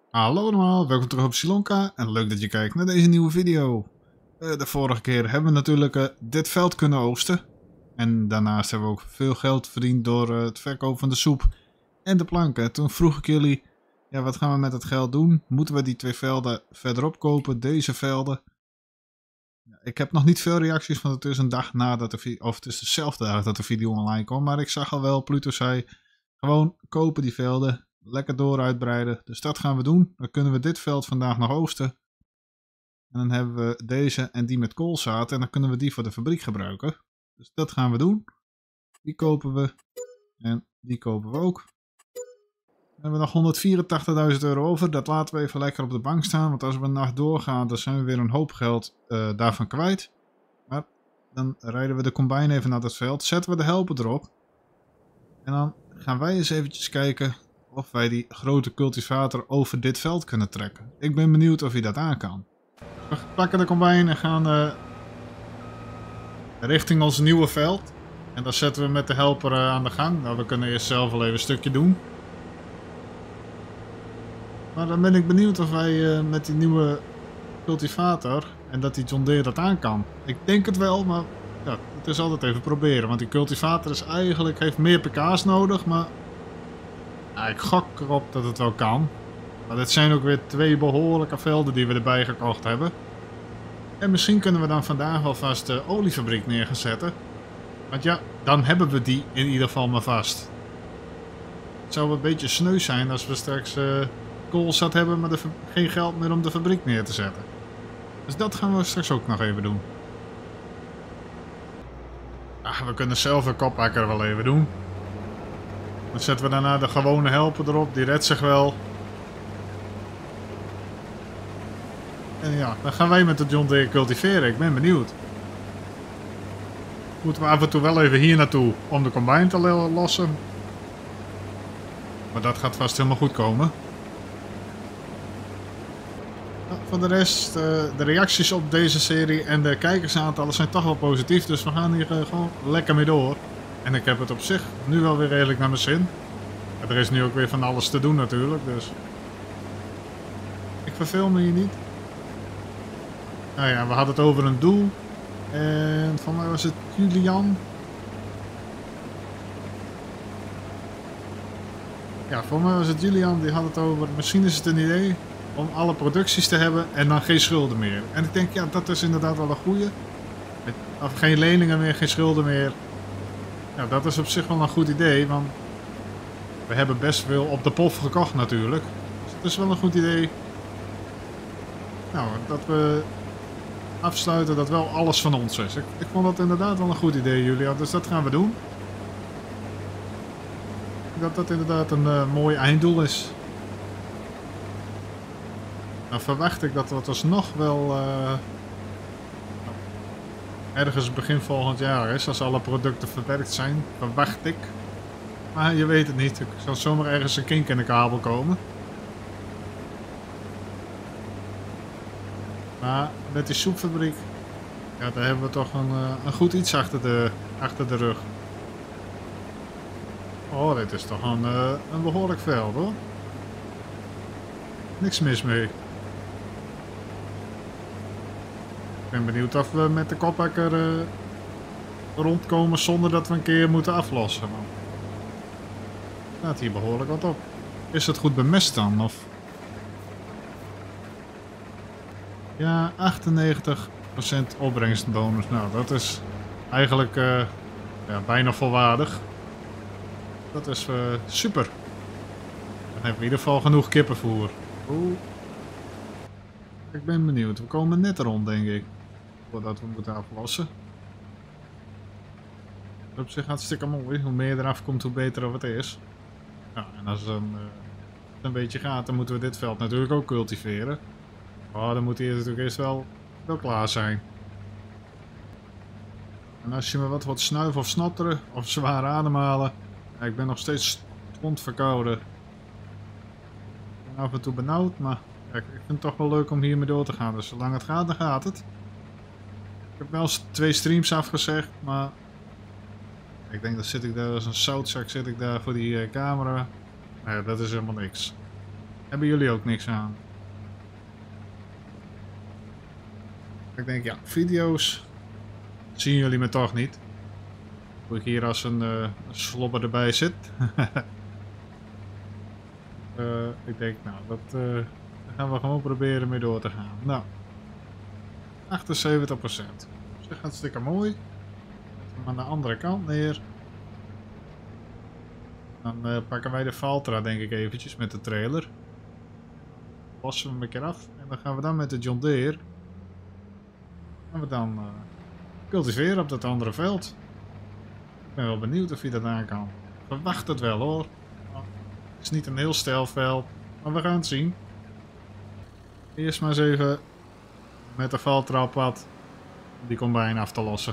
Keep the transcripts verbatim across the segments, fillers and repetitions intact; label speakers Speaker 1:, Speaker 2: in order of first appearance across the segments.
Speaker 1: Hallo allemaal, welkom terug op Silonka en leuk dat je kijkt naar deze nieuwe video. Uh, de vorige keer hebben we natuurlijk uh, dit veld kunnen oogsten. En daarnaast hebben we ook veel geld verdiend door uh, het verkopen van de soep en de planken. Toen vroeg ik jullie, ja, wat gaan we met het geld doen? Moeten we die twee velden verderop kopen, deze velden? Ja, ik heb nog niet veel reacties, want het is een dag nadat de video, of het is dezelfde dag dat de video online komt. Maar ik zag al wel, Pluto zei, gewoon kopen die velden. Lekker door uitbreiden. Dus dat gaan we doen. Dan kunnen we dit veld vandaag nog oogsten. En dan hebben we deze en die met koolzaad. En dan kunnen we die voor de fabriek gebruiken. Dus dat gaan we doen. Die kopen we. En die kopen we ook. Dan hebben we nog honderdvierentachtigduizend euro over. Dat laten we even lekker op de bank staan. Want als we een nacht doorgaan, dan zijn we weer een hoop geld uh, daarvan kwijt. Maar dan rijden we de combine even naar het veld. Zetten we de helper erop. En dan gaan wij eens eventjes kijken of wij die grote cultivator over dit veld kunnen trekken. Ik ben benieuwd of hij dat aan kan. We pakken de combine en gaan uh, richting ons nieuwe veld. En dan zetten we met de helper uh, aan de gang. Nou, we kunnen eerst zelf wel even een stukje doen. Maar dan ben ik benieuwd of wij uh, met die nieuwe cultivator en dat die John Deere dat aan kan. Ik denk het wel, maar ja, het is altijd even proberen. Want die cultivator is eigenlijk, heeft meer pk's nodig, maar ja, ik gok erop dat het wel kan. Maar dit zijn ook weer twee behoorlijke velden die we erbij gekocht hebben. En misschien kunnen we dan vandaag alvast de oliefabriek neer gaan zetten. Want ja, dan hebben we die in ieder geval maar vast. Het zou een beetje sneu zijn als we straks uh, koolzat hebben, maar de geen geld meer om de fabriek neer te zetten. Dus dat gaan we straks ook nog even doen. Ah, we kunnen zelf een kophakker wel even doen. Dan zetten we daarna de gewone helper erop, die redt zich wel. En ja, dan gaan wij met de John Deere cultiveren. Ik ben benieuwd. Moeten we af en toe wel even hier naartoe om de combine te lossen. Maar dat gaat vast helemaal goed komen. Nou, voor de rest, uh, de reacties op deze serie en de kijkersaantallen zijn toch wel positief. Dus we gaan hier uh, gewoon lekker mee door. En ik heb het op zich nu wel weer redelijk naar mijn zin. Er is nu ook weer van alles te doen natuurlijk, dus ik verveel me hier niet. Nou ja, we hadden het over een doel. En van mij was het Julian. Ja, voor mij was het Julian, die had het over, misschien is het een idee om alle producties te hebben en dan geen schulden meer. En ik denk, ja, dat is inderdaad wel een goeie. Of geen leningen meer, geen schulden meer. Ja, dat is op zich wel een goed idee, want we hebben best veel op de pof gekocht natuurlijk. Dus het is wel een goed idee. Nou, dat we afsluiten dat wel alles van ons is. Ik, ik vond dat inderdaad wel een goed idee, Julia. Dus dat gaan we doen. Dat dat inderdaad een uh, mooi einddoel is. Nou verwacht ik dat dat alsnog wel uh, ergens begin volgend jaar is. Als alle producten verwerkt zijn. Verwacht ik. Maar je weet het niet. Er zal zomaar ergens een kink in de kabel komen. Maar met die soepfabriek, ja, daar hebben we toch een, uh, een goed iets achter de, achter de rug. Oh, dit is toch een, uh, een behoorlijk veld hoor. Niks mis mee. Ik ben benieuwd of we met de kophakker uh, rondkomen zonder dat we een keer moeten aflossen. Man. Staat hier behoorlijk wat op. Is het goed bemest dan? Of? Ja, achtennegentig procent opbrengstbonus. Nou, dat is eigenlijk uh, ja, bijna volwaardig. Dat is uh, super. Dan hebben we in ieder geval genoeg kippenvoer. Oeh. Ik ben benieuwd. We komen net rond, denk ik. Voordat we moeten aflossen. Op zich hartstikke mooi. Hoe meer eraf komt, hoe beter het is. Ja, en als het dan uh, een beetje gaat, dan moeten we dit veld natuurlijk ook cultiveren. Oh, dan moet hij natuurlijk eerst wel, wel klaar zijn. En als je me wat wat snuiven of snotteren of zwaar ademhalen. Ja, ik ben nog steeds strontverkouden. Ik ben af en toe benauwd, maar ja, ik vind het toch wel leuk om hiermee door te gaan. Dus zolang het gaat, dan gaat het. Ik heb wel twee streams afgezegd, maar ik denk dat zit ik daar als een zoutzak zit ik daar voor die uh, camera. Nee, dat is helemaal niks. Hebben jullie ook niks aan? Ik denk, ja, video's zien jullie me toch niet. Hoe ik hier als een uh, slobber erbij zit. uh, ik denk, nou, dat uh, daar gaan we gewoon proberen mee door te gaan. Nou, achtenzeventig procent. Dat is hartstikke mooi. Zetten we hem aan de andere kant neer. Dan uh, pakken wij de Valtra denk ik eventjes met de trailer. Lossen we hem een keer af. En dan gaan we dan met de John Deere. Gaan we dan uh, cultiveren op dat andere veld. Ik ben wel benieuwd of hij dat aan kan. Ik verwacht het wel hoor. Het is niet een heel steil veld. Maar we gaan het zien. Eerst maar eens even met de Valtra op pad. Die combijn af te lossen.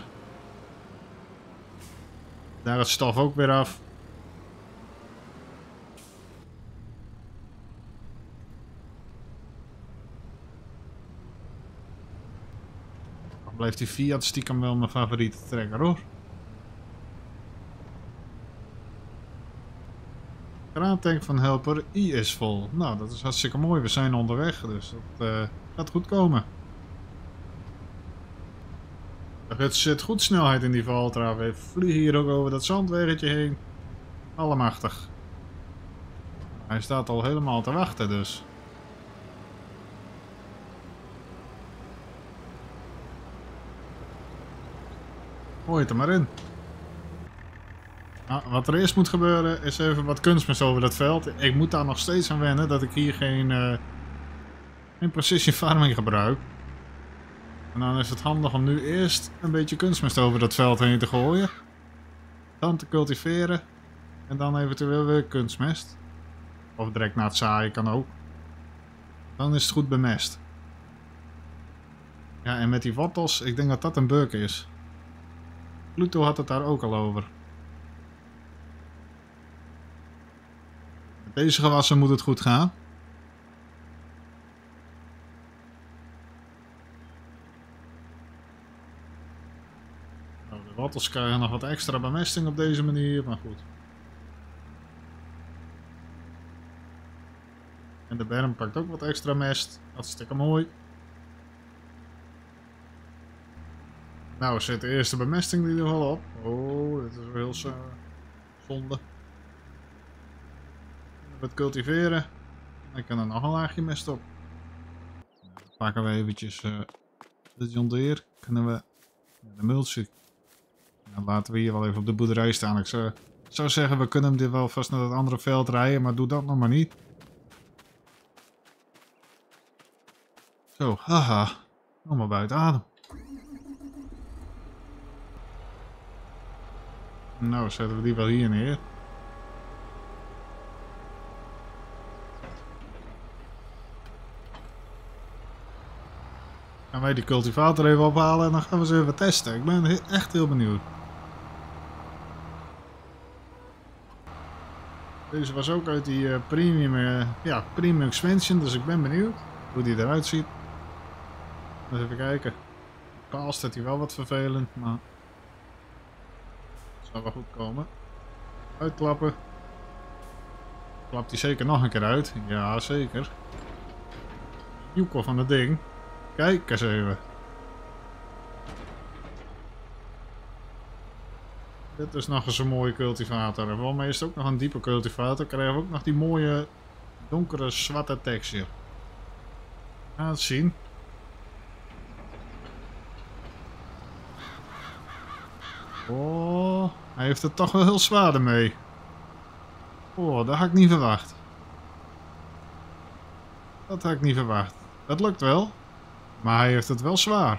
Speaker 1: Daar het stof ook weer af. Dan blijft die Fiat stiekem wel mijn favoriete trekker hoor. Kraantank van Helper I is vol. Nou, dat is hartstikke mooi. We zijn onderweg, dus dat uh, gaat goed komen. Er zit goed snelheid in die Valtra. We vliegen hier ook over dat zandweggetje heen. Allemachtig. Hij staat al helemaal te wachten dus. Gooi het er maar in. Nou, wat er eerst moet gebeuren is even wat kunstmest over dat veld. Ik moet daar nog steeds aan wennen dat ik hier geen, uh, geen precision farming gebruik. En dan is het handig om nu eerst een beetje kunstmest over dat veld heen te gooien. Dan te cultiveren. En dan eventueel weer kunstmest. Of direct na het zaaien kan ook. Dan is het goed bemest. Ja, en met die wortels, ik denk dat dat een bug is. Pluto had het daar ook al over. Met deze gewassen moet het goed gaan. Nou, de wortels krijgen nog wat extra bemesting op deze manier, maar goed. En de berm pakt ook wat extra mest. Hartstikke mooi. Nou zit de eerste bemesting er in ieder geval op. Oh, dit is wel heel uh, zonde. Wat cultiveren. Dan kan er nog een laagje mest op. Dan pakken we eventjes uh, de John Deere. Kunnen we de mulch. Dan laten we hier wel even op de boerderij staan. Ik zou, zou zeggen, we kunnen hem dit wel vast naar het andere veld rijden, maar doe dat nog maar niet. Zo, haha. Nog maar buiten adem. Nou, zetten we die wel hier neer. Gaan wij die cultivator even ophalen en dan gaan we ze even testen. Ik ben echt heel benieuwd. Deze was ook uit die uh, premium, uh, ja, premium expansion, dus ik ben benieuwd hoe die eruit ziet. Dus even kijken. Paal staat hij wel wat vervelend, maar het zal wel goed komen. Uitklappen. Klapt hij zeker nog een keer uit? Ja, zeker. Joekel van het ding. Kijk eens even. Dit is nog eens een mooie cultivator. En volgens mij is het ook nog een diepe cultivator. Krijgen we ook nog die mooie donkere zwarte texture. Gaan we het zien. Oh, hij heeft het toch wel heel zwaar ermee. Oh, dat had ik niet verwacht. Dat had ik niet verwacht. Dat lukt wel. Maar hij heeft het wel zwaar.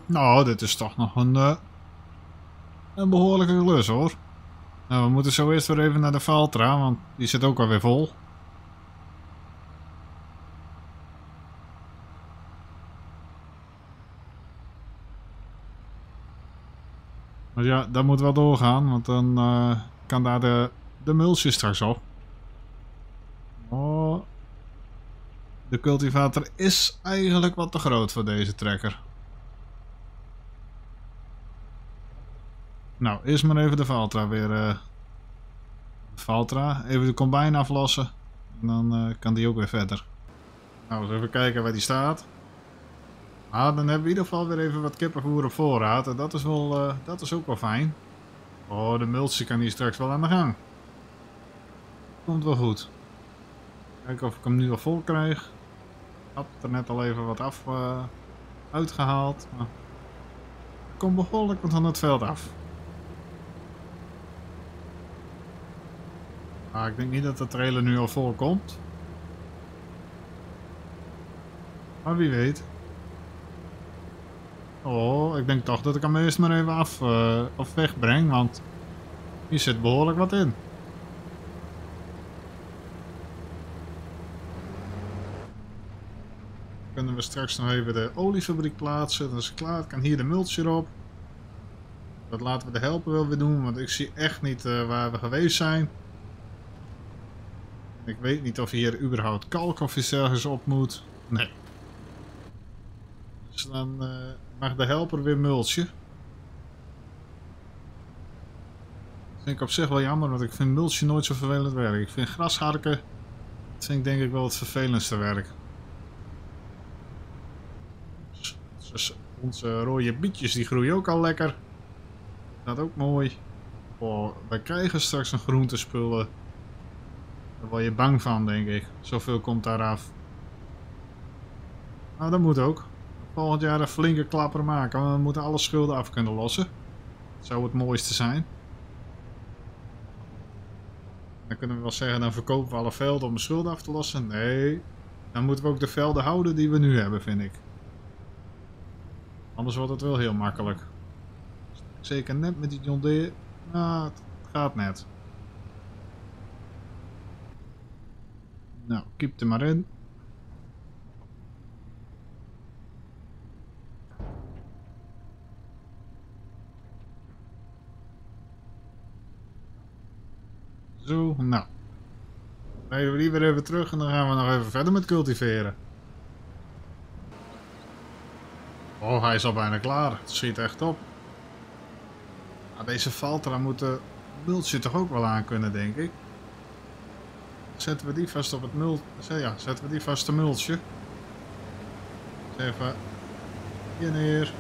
Speaker 1: Nou, dit is toch nog een, uh, een behoorlijke klus hoor. Nou, we moeten zo eerst weer even naar de Valtra, want die zit ook alweer vol. Maar ja, dat moet wel doorgaan, want dan uh, kan daar de, de multje straks op. Oh. De cultivator is eigenlijk wat te groot voor deze trekker. Nou, eerst maar even de Valtra weer. Uh, Valtra, even de combine aflossen. En dan uh, kan die ook weer verder. Nou, eens even kijken waar die staat. Ah, dan hebben we in ieder geval weer even wat kippenvoer op voorraad. En dat is, wel, uh, dat is ook wel fijn. Oh, de multje kan hier straks wel aan de gang. Komt wel goed. Kijken of ik hem nu al vol krijg. Ik had er net al even wat af uh, uitgehaald. Maar ik kom behoorlijk van het veld af. Ah, ik denk niet dat de trailer nu al vol komt. Maar wie weet. Oh, ik denk toch dat ik hem eerst maar even af uh, of wegbreng, want hier zit behoorlijk wat in. Dan kunnen we straks nog even de oliefabriek plaatsen. Dat is klaar, kan hier de mulch erop. Dat laten we de helper wel weer doen, want ik zie echt niet uh, waar we geweest zijn. Ik weet niet of hier überhaupt kalk of iets ergens op moet. Nee. Dus dan uh, mag de helper weer mulchen. Dat vind ik op zich wel jammer, want ik vind mulchen nooit zo vervelend werk. Ik vind grasharken, dat vind ik denk ik wel het vervelendste werk. Dus onze rode bietjes die groeien ook al lekker. Dat ook mooi. Oh, wij krijgen straks een groentespullen. Daar word je bang van, denk ik. Zoveel komt daar af. Nou, dat moet ook. Volgend jaar een flinke klapper maken. Want we moeten alle schulden af kunnen lossen. Dat zou het mooiste zijn. Dan kunnen we wel zeggen, dan verkopen we alle velden om de schulden af te lossen. Nee, dan moeten we ook de velden houden die we nu hebben, vind ik. Anders wordt het wel heel makkelijk. Zeker net met die John Deere. Nou, het gaat net. Nou, keep er maar in. Zo, nou. Dan rijden we die weer even terug en dan gaan we nog even verder met cultiveren. Oh, hij is al bijna klaar. Het schiet echt op. Nou, deze Valtra moet de multje toch ook wel aan kunnen, denk ik. Zetten we die vast op het mul... Ja, zetten we die vast de multje. Dus even hier neer.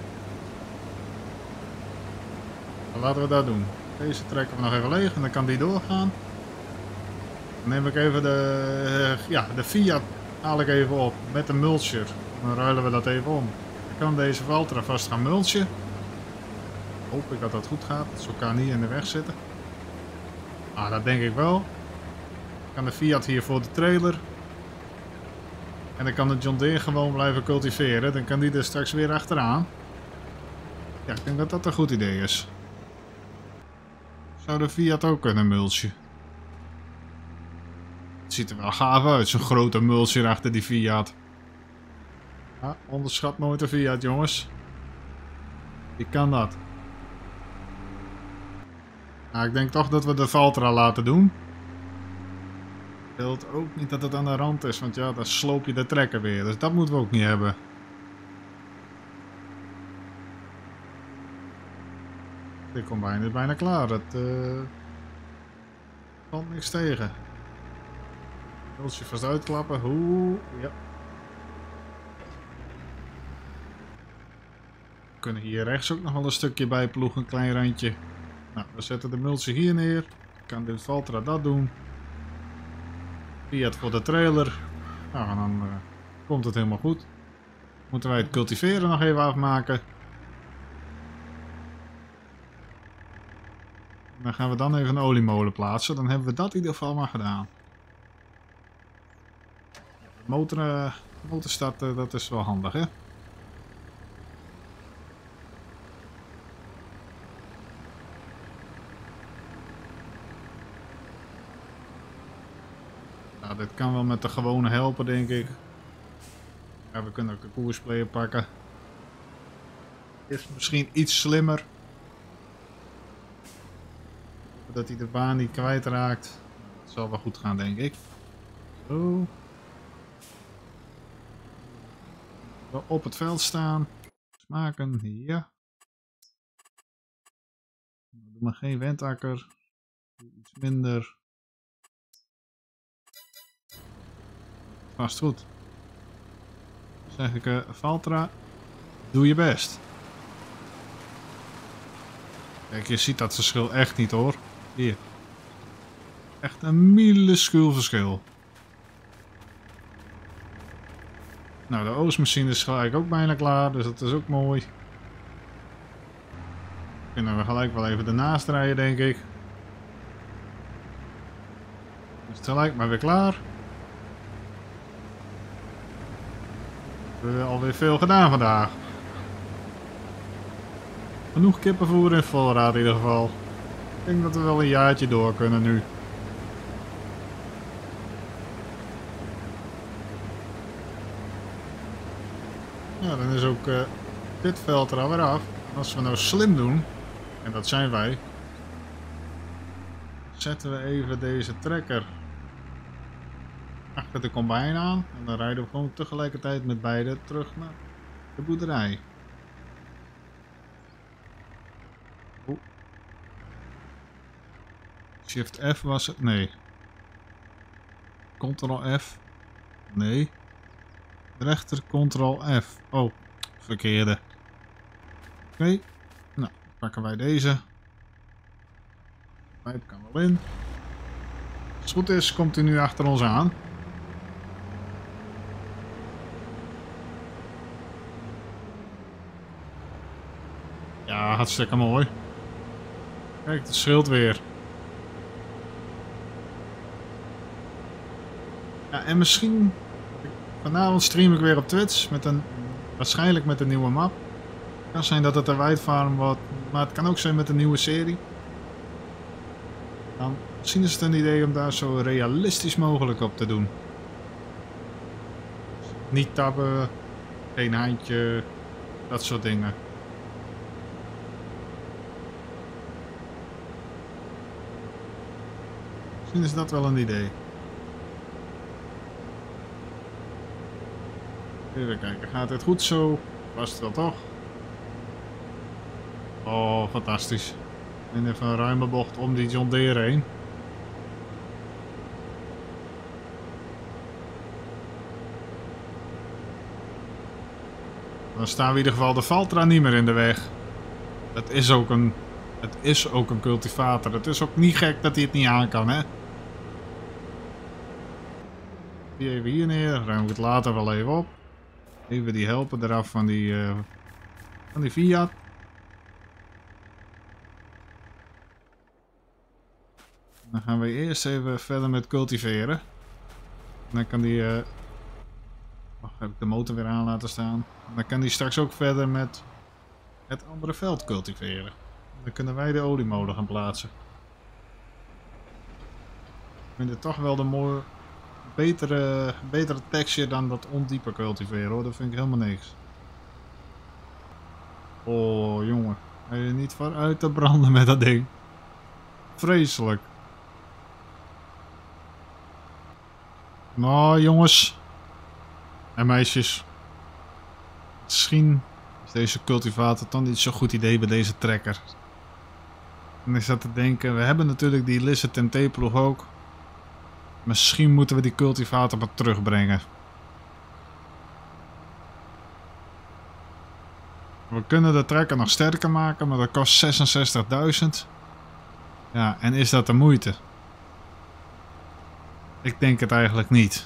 Speaker 1: Dan laten we dat doen. Deze trekken we nog even leeg en dan kan die doorgaan. Dan neem ik even de... Ja, de Fiat haal ik even op met de mulcher. Dan ruilen we dat even om. Dan kan deze Valtra vast gaan mulchen. Hoop ik dat dat goed gaat. Zo kan niet in de weg zitten. Ah, dat denk ik wel. Dan kan de Fiat hier voor de trailer. En dan kan de John Deere gewoon blijven cultiveren. Dan kan die er straks weer achteraan. Ja, ik denk dat dat een goed idee is. Zou de Fiat ook kunnen mulchen? Het ziet er wel gaaf uit, zo'n grote mulcher achter die Fiat. Ja, onderschat nooit de Fiat, jongens. Die kan dat. Nou, ik denk toch dat we de Valtra laten doen. Ik wil het ook niet dat het aan de rand is, want ja, dan sloop je de trekker weer. Dus dat moeten we ook niet hebben. De combine is bijna klaar. Dat uh, valt niks tegen. Multje vast uitklappen. Oeh, ja. We kunnen hier rechts ook nog wel een stukje bij ploegen, een klein randje. Nou, we zetten de multje hier neer. Kan de Valtra dat doen. Fiat voor de trailer. Nou, en dan uh, komt het helemaal goed. Moeten wij het cultiveren nog even afmaken. Dan gaan we dan even een oliemolen plaatsen. Dan hebben we dat in ieder geval maar gedaan. De motor, uh, motor starten, dat is wel handig, hè? kan wel met de gewone helpen, denk ik. Ja, we kunnen ook de koersplayer pakken. Is misschien iets slimmer. Dat hij de baan niet kwijtraakt. Dat zal wel goed gaan, denk ik. Zo. Wel op het veld staan. Smaken, ja. Doe maar geen wentakker. Iets minder. Vast goed. Dan zeg ik, uh, Valtra, doe je best. Kijk, je ziet dat verschil echt niet, hoor. Hier. Echt een minuscuul verschil. Nou, de oostmachine is gelijk ook bijna klaar, dus dat is ook mooi. Kunnen we gelijk wel even ernaast rijden, denk ik. Is het gelijk maar weer klaar. We hebben alweer veel gedaan vandaag. Genoeg kippenvoer in voorraad in ieder geval. Ik denk dat we wel een jaartje door kunnen nu. Ja, dan is ook uh, dit veld er alweer af. Als we nou slim doen, en dat zijn wij, zetten we even deze trekker achter de combine aan. En dan rijden we gewoon tegelijkertijd met beide terug naar de boerderij. Oeh. Shift F was het? Nee. Ctrl F? Nee. Rechter Ctrl F. Oh, verkeerde. Oké. Okay. Nou, pakken wij deze. Pijp kan wel in. Als het goed is, komt hij nu achter ons aan. Ja, hartstikke mooi. Kijk, het scheelt weer. Ja, en misschien... Vanavond stream ik weer op Twitch. Met een, waarschijnlijk met een nieuwe map. Het kan zijn dat het een wijdfarm wordt. Maar het kan ook zijn met een nieuwe serie. Dan misschien is het een idee om daar zo realistisch mogelijk op te doen. Niet tabben. Geen handje. Dat soort dingen. Misschien is dat wel een idee. Even kijken, gaat het goed zo? Was het wel toch? Oh, fantastisch. En even een ruime bocht om die John Deere heen. Dan staan we in ieder geval de Valtra niet meer in de weg. Het is ook een, het is ook een cultivator. Het is ook niet gek dat hij het niet aan kan, hè? Die even hier neer, ruim ik het later wel even op. Even die helpen eraf van die, uh, van die Fiat. Dan gaan we eerst even verder met cultiveren. Dan kan die... Uh... Oh, heb ik de motor weer aan laten staan. Dan kan die straks ook verder met het andere veld cultiveren. Dan kunnen wij de oliemolen gaan plaatsen. Ik vind het toch wel de mooie... Betere, betere texture dan dat ondiepe cultiveren, hoor. Dat vind ik helemaal niks. Oh, jongen. Ga je niet vooruit te branden met dat ding. Vreselijk. Nou, jongens. En meisjes. Misschien is deze cultivator dan niet zo'n goed idee bij deze trekker. En ik zat te denken, we hebben natuurlijk die Lizard M T ploeg ook. Misschien moeten we die cultivator maar terugbrengen. We kunnen de trekker nog sterker maken, maar dat kost zesenzestigduizend. Ja, en is dat de moeite? Ik denk het eigenlijk niet.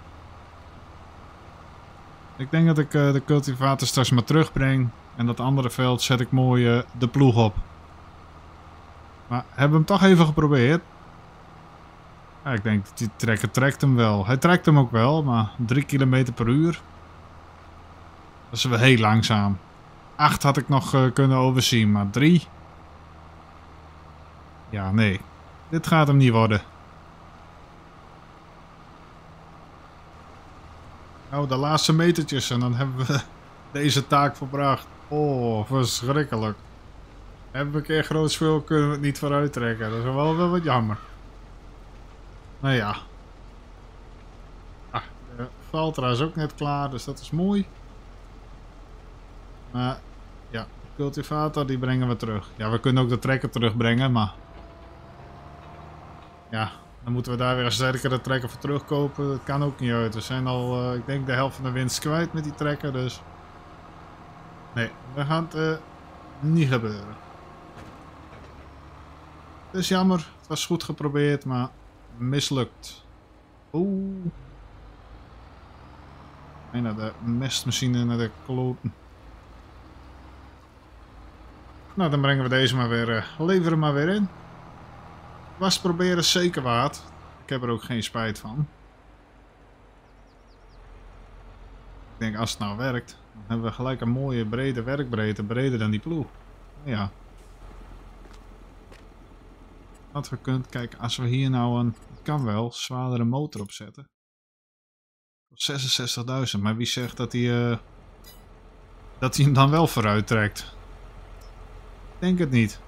Speaker 1: Ik denk dat ik uh, de cultivator straks maar terugbreng. En dat andere veld zet ik mooi uh, de ploeg op. Maar hebben we hem toch even geprobeerd? Ja, ik denk dat die trekker trekt hem wel. Hij trekt hem ook wel, maar drie kilometer per uur. Dat is wel heel langzaam. acht had ik nog uh, kunnen overzien, maar drie? Ja, nee. Dit gaat hem niet worden. Nou, de laatste metertjes en dan hebben we deze taak volbracht. Oh, verschrikkelijk. Hebben we een keer groot spul, kunnen we het niet vooruit trekken. Dat is wel, wel wat jammer. Nou ja. Ah, de Valtra is ook net klaar, dus dat is mooi. Maar ja, de cultivator die brengen we terug. Ja, we kunnen ook de trekker terugbrengen, maar... Ja, dan moeten we daar weer een sterkere trekker voor terugkopen. Dat kan ook niet uit. We zijn al, uh, ik denk, de helft van de winst kwijt met die trekker, dus... Nee, dat gaat uh, niet gebeuren. Het is jammer. Het was goed geprobeerd, maar mislukt. Oeh. Bijna de mestmachine naar de kloten. Nou, dan brengen we deze maar weer, uh, leveren maar weer in. Was proberen zeker waard. Ik heb er ook geen spijt van. Ik denk, als het nou werkt, dan hebben we gelijk een mooie brede werkbreedte, breder dan die ploeg. Ja. Wat we kunnen, kijk, als we hier nou een, het kan wel, zwaardere motor opzetten. zesenzestigduizend, maar wie zegt dat hij, uh, dat hij hem dan wel vooruit trekt? Ik denk het niet.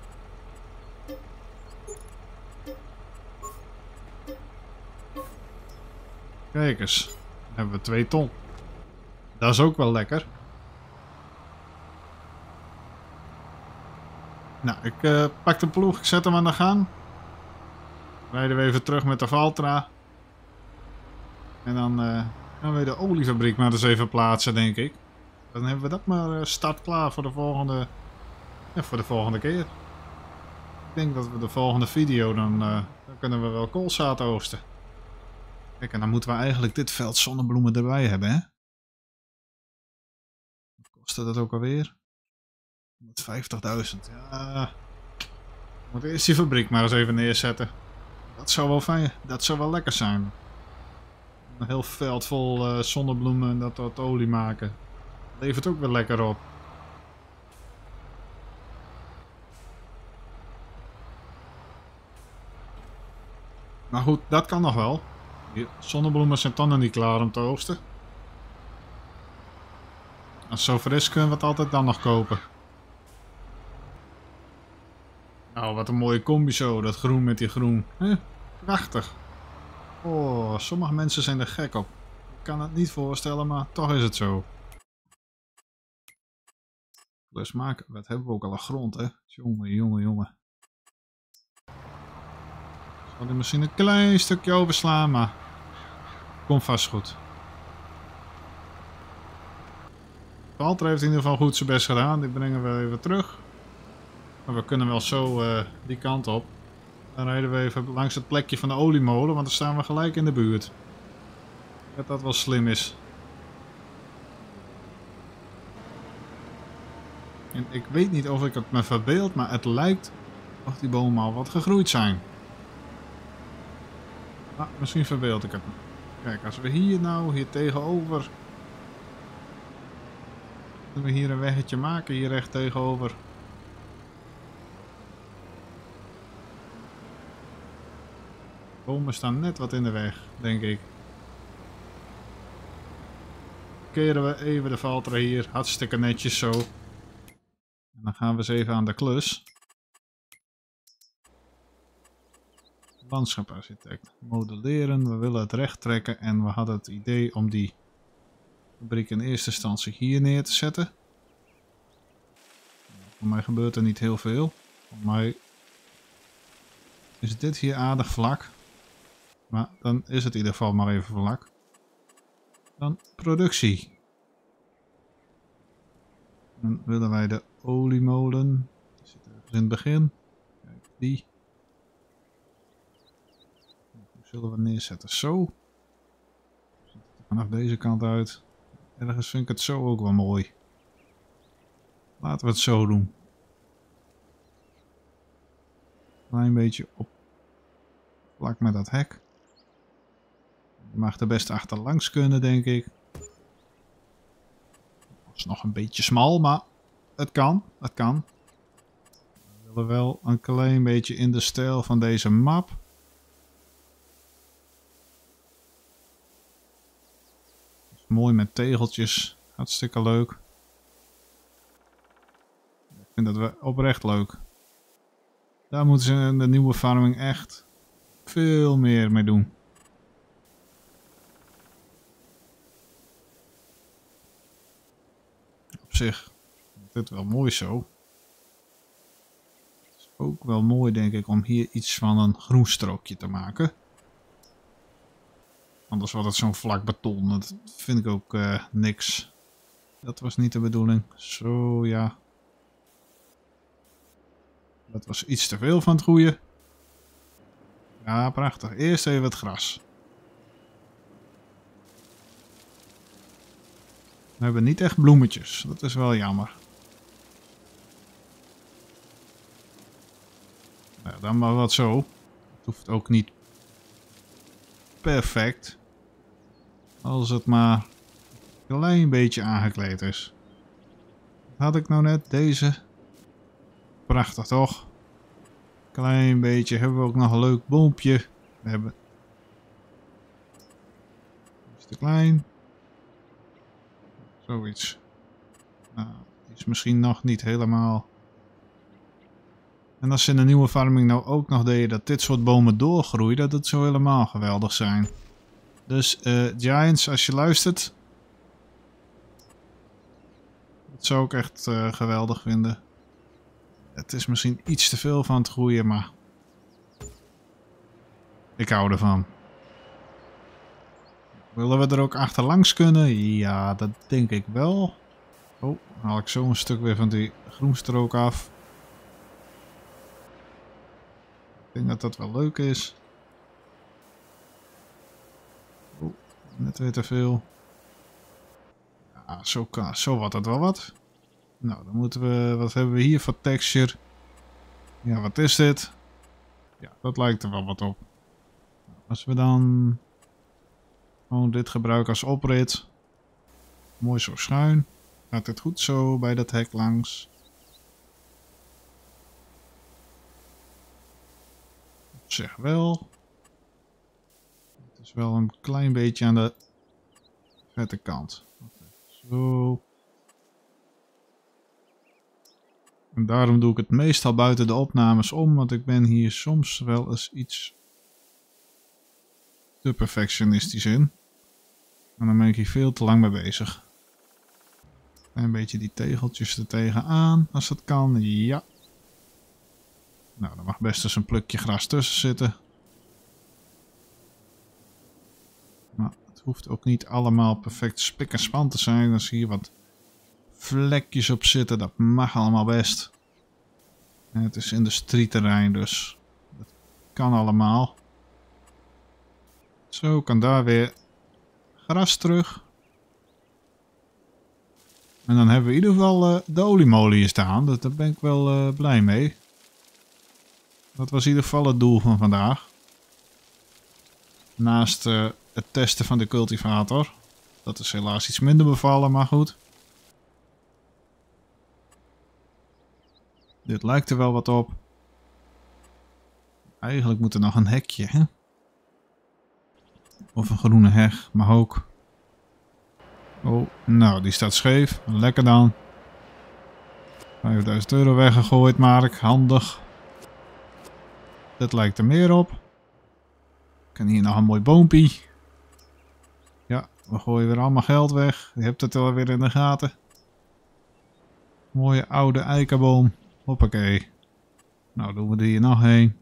Speaker 1: Kijk eens, dan hebben we twee ton. Dat is ook wel lekker. Nou, ik uh, pak de ploeg, ik zet hem aan de gang. Rijden we even terug met de Valtra. En dan uh, gaan we de oliefabriek maar eens even plaatsen, denk ik. Dan hebben we dat maar start klaar voor de volgende, ja, voor de volgende keer. Ik denk dat we de volgende video, dan, uh, dan kunnen we wel koolzaad oogsten. Kijk, en dan moeten we eigenlijk dit veld zonnebloemen erbij hebben, hè? Wat kostte dat ook alweer? honderdvijftigduizend, ja. We moeten eerst die fabriek maar eens even neerzetten. Dat zou wel fijn, dat zou wel lekker zijn. Een heel veld vol uh, zonnebloemen en dat wat olie maken. Levert ook weer lekker op. Maar goed, dat kan nog wel. Die zonnebloemen zijn toch nog niet klaar om te oogsten. Als het zover is, kunnen we het altijd dan nog kopen. Nou, wat een mooie combi zo, dat groen met die groen. Eh, prachtig. Oh, sommige mensen zijn er gek op. Ik kan het niet voorstellen, maar toch is het zo. Plus maken, wat hebben we ook al een grond, hè? Jongen, jongen, jongen. Ik zal die misschien een klein stukje overslaan, maar komt vast goed. Valtra heeft in ieder geval goed zijn best gedaan. Die brengen we even terug. Maar we kunnen wel zo uh, die kant op. Dan rijden we even langs het plekje van de oliemolen, want dan staan we gelijk in de buurt. Dat dat wel slim is. En ik weet niet of ik het me verbeeld, maar het lijkt of die bomen al wat gegroeid zijn. Ah, misschien verbeeld ik het me. Kijk, als we hier nou, hier tegenover... Kunnen we hier een weggetje maken, hier recht tegenover. Bomen staan net wat in de weg, denk ik. Keren we even de Valtra hier, hartstikke netjes zo. En dan gaan we eens even aan de klus. Landschaparchitect. Modelleren, we willen het recht trekken en we hadden het idee om die fabriek in eerste instantie hier neer te zetten. Voor mij gebeurt er niet heel veel. Voor mij is dit hier aardig vlak. Maar dan is het in ieder geval maar even vlak. Dan productie. Dan willen wij de oliemolen. Die zit ergens in het begin. Kijk, die. Die zullen we neerzetten zo. Vanaf deze kant uit. Ergens vind ik het zo ook wel mooi. Laten we het zo doen. Klein beetje op. Vlak met dat hek. Je mag er best achterlangs kunnen, denk ik. Het is nog een beetje smal, maar het kan. Het kan. We willen wel een klein beetje in de stijl van deze map. mooi met tegeltjes. Hartstikke leuk. Ik vind dat wel oprecht leuk. Daar moeten ze in de nieuwe farming echt veel meer mee doen. Op zich is dit wel mooi zo. Het is ook wel mooi denk ik om hier iets van een groen strookje te maken. Anders wordt het zo'n vlak beton. Dat vind ik ook uh, niks. Dat was niet de bedoeling. Zo ja. Dat was iets te veel van het goede. Ja, prachtig. Eerst even het gras. We hebben niet echt bloemetjes. Dat is wel jammer. Nou, dan maar wat zo. Het hoeft ook niet perfect. Als het maar een klein beetje aangekleed is. Wat had ik nou net? Deze. Prachtig toch? Klein beetje. Hebben we ook nog een leuk boompje. We hebben... Is te klein. Zoiets. Nou, die is misschien nog niet helemaal... En als ze in de nieuwe farming nou ook nog deden dat dit soort bomen doorgroeien, dat het zo helemaal geweldig zijn. Dus uh, Giants, als je luistert. Dat zou ik echt uh, geweldig vinden. Het is misschien iets te veel van het groeien, maar ik hou ervan. Willen we er ook achterlangs kunnen? Ja, dat denk ik wel. Oh, dan haal ik zo een stuk weer van die groenstrook af. Ik denk dat dat wel leuk is. Oh, net weer te veel. Ja, zo, kan, zo wordt het wel wat. Nou, dan moeten we... Wat hebben we hier voor texture? Ja, wat is dit? Ja, dat lijkt er wel wat op. Als we dan... Gewoon dit gebruiken als oprit. Mooi zo schuin. Gaat het goed zo bij dat hek langs. Zeg wel. Het is wel een klein beetje aan de vette kant. Okay, zo. En daarom doe ik het meestal buiten de opnames om, want ik ben hier soms wel eens iets te perfectionistisch in. En dan ben ik hier veel te lang mee bezig. Een beetje die tegeltjes er tegenaan, als dat kan. Ja. Nou, er mag best eens een plukje gras tussen zitten. Maar het hoeft ook niet allemaal perfect spik en span te zijn. Als hier wat vlekjes op zitten, dat mag allemaal best. En het is industrieterrein, dus dat kan allemaal. Zo kan daar weer gras terug. En dan hebben we in ieder geval uh, de oliemolen hier staan. Dus daar ben ik wel uh, blij mee. Dat was in ieder geval het doel van vandaag. Naast uh, het testen van de cultivator. Dat is helaas iets minder bevallen, maar goed. Dit lijkt er wel wat op. Eigenlijk moet er nog een hekje, hè? Of een groene heg, mag ook. Oh, nou, die staat scheef. Lekker dan. vijfduizend euro weggegooid, Mark. Handig. Dat lijkt er meer op. Ik kan hier nog een mooi boompie. Ja, we gooien weer allemaal geld weg. Je hebt het alweer in de gaten. Mooie oude eikenboom. Hoppakee. Nou, doen we er hier nog heen.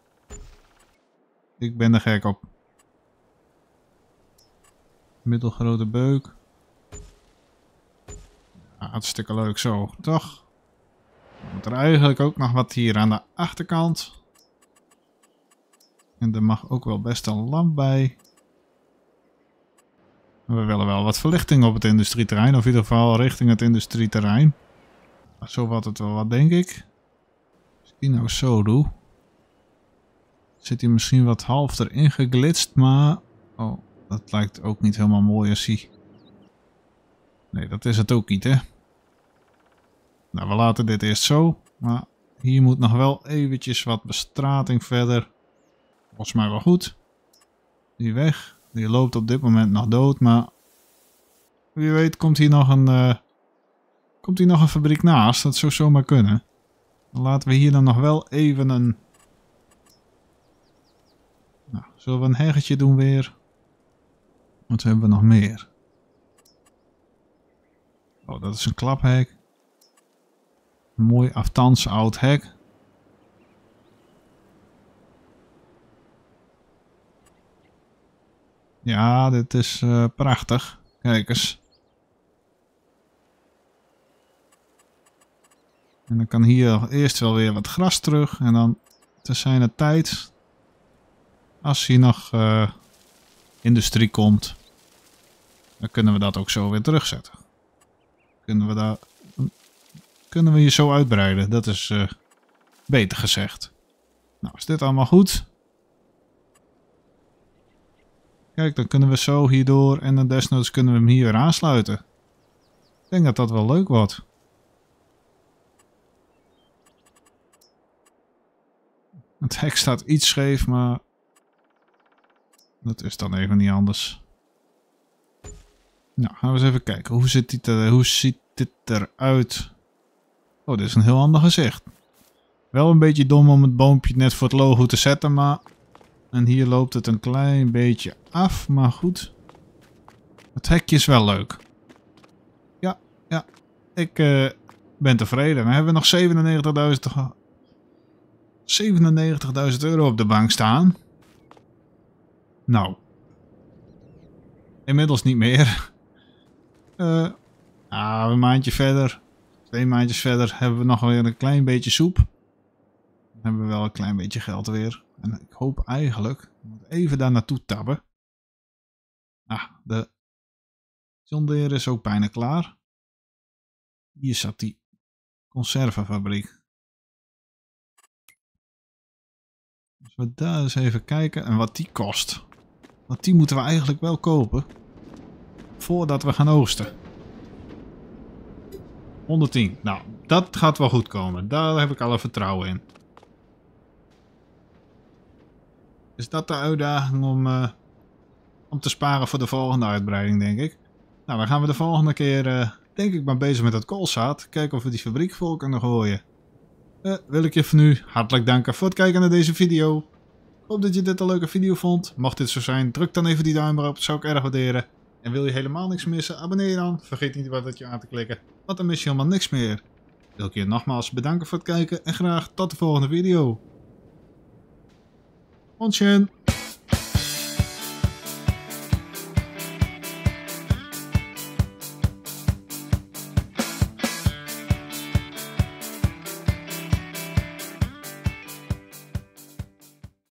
Speaker 1: Ik ben er gek op. Middelgrote beuk. Ja, hartstikke leuk zo, toch? Dan moet er eigenlijk ook nog wat hier aan de achterkant. En er mag ook wel best een lamp bij. We willen wel wat verlichting op het industrieterrein. Of in ieder geval richting het industrieterrein. Zo wordt het wel wat, denk ik. Als ik die nou zo doe. Zit hij misschien wat half erin geglitst, maar... Oh, dat lijkt ook niet helemaal mooi als hij... Nee, dat is het ook niet, hè. Nou, we laten dit eerst zo. Maar hier moet nog wel eventjes wat bestrating verder. Volgens mij wel goed. Die weg. Die loopt op dit moment nog dood, maar... Wie weet komt hier nog een, uh, komt hier nog een fabriek naast. Dat zou zomaar kunnen. Dan laten we hier dan nog wel even een... Nou, zullen we een heggetje doen weer? Wat hebben we nog meer? Oh, dat is een klaphek. Een mooi aftans oud hek. Ja, dit is uh, prachtig. Kijk eens. En dan kan hier eerst wel weer wat gras terug. En dan te zijner tijd, als hier nog uh, industrie komt, dan kunnen we dat ook zo weer terugzetten. Kunnen we, daar, kunnen we hier zo uitbreiden. Dat is uh, beter gezegd. Nou, is dit allemaal goed? Kijk, dan kunnen we zo hierdoor en dan desnoods kunnen we hem hier weer aansluiten. Ik denk dat dat wel leuk wordt. Het hek staat iets scheef, maar dat is dan even niet anders. Nou, gaan we eens even kijken. Hoe ziet dit, er, hoe ziet dit eruit? Oh, dit is een heel ander gezicht. Wel een beetje dom om het boompje net voor het logo te zetten, maar... En hier loopt het een klein beetje af, maar goed. Het hekje is wel leuk. Ja, ja. Ik uh, ben tevreden. Dan hebben we nog zevenennegentigduizend euro op de bank staan. Nou. Inmiddels niet meer. Uh, ah, een maandje verder. Twee maandjes verder hebben we nog weer een klein beetje soep. Dan hebben we wel een klein beetje geld weer. En ik hoop eigenlijk, even daar naartoe tabben. Ah, de John Deere is ook bijna klaar. Hier zat die conservenfabriek. Als we daar eens even kijken en wat die kost. Want die moeten we eigenlijk wel kopen. Voordat we gaan oogsten. honderdtien. Nou, dat gaat wel goed komen. Daar heb ik alle vertrouwen in. Is dat de uitdaging om, uh, om te sparen voor de volgende uitbreiding, denk ik. Nou, dan gaan we de volgende keer, uh, denk ik, maar bezig met het koolzaad. Kijken of we die fabriek vol kunnen gooien. Uh, wil ik je voor nu hartelijk danken voor het kijken naar deze video. Ik hoop dat je dit een leuke video vond. Mocht dit zo zijn, druk dan even die duim erop. Dat zou ik erg waarderen. En wil je helemaal niks missen, abonneer je dan. Vergeet niet wat je aan te klikken, want dan mis je helemaal niks meer. Wil ik je nogmaals bedanken voor het kijken en graag tot de volgende video. Onchen!